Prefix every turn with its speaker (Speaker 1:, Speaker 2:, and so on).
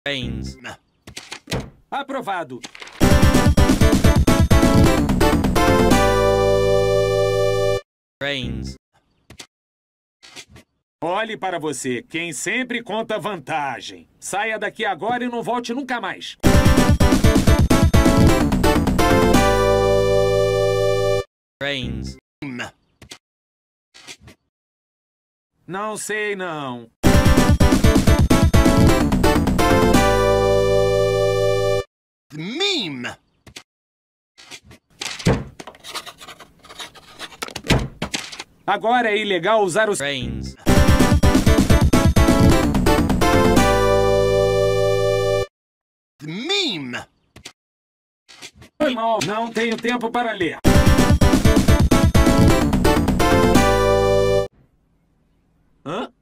Speaker 1: Brains.
Speaker 2: Aprovado.
Speaker 1: Brains.
Speaker 2: Olhe para você, quem sempre conta vantagem. Saia daqui agora e não volte nunca mais.
Speaker 1: Brains.
Speaker 2: Não sei, não.
Speaker 3: Meme.
Speaker 2: Agora é ilegal usar os...
Speaker 1: Brains.
Speaker 3: Meme.
Speaker 2: Foi mal, não tenho tempo para ler. Hã?